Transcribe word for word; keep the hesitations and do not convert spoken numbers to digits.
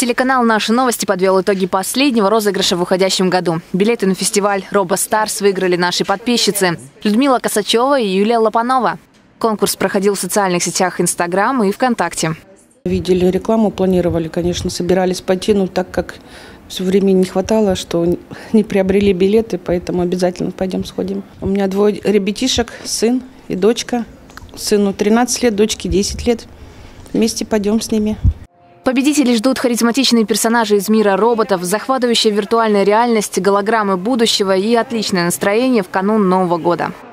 Телеканал «Наши новости» подвел итоги последнего розыгрыша в уходящем году. Билеты на фестиваль «Робостарс» выиграли наши подписчицы Людмила Косачева и Юлия Лопанова. Конкурс проходил в социальных сетях Инстаграм и ВКонтакте. Видели рекламу, планировали, конечно, собирались пойти, но так как все времени не хватало, что не приобрели билеты, поэтому обязательно пойдем сходим. У меня двое ребятишек, сын и дочка. Сыну тринадцать лет, дочке десять лет. Вместе пойдем с ними. Победителей ждут харизматичные персонажи из мира роботов, захватывающая виртуальная реальность, голограммы будущего и отличное настроение в канун Нового года.